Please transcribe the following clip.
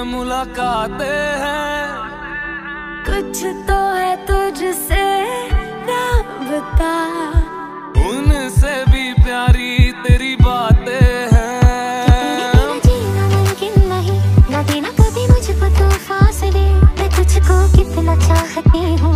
मुलाकातें हैं। कुछ तो है तुझसे राबता, उनसे भी प्यारी तेरी बातें हैं। जीना मुमकिन नहीं, ना देना कभी मुझको तो फासले, मैं तुझको कितना चाहती हूँ।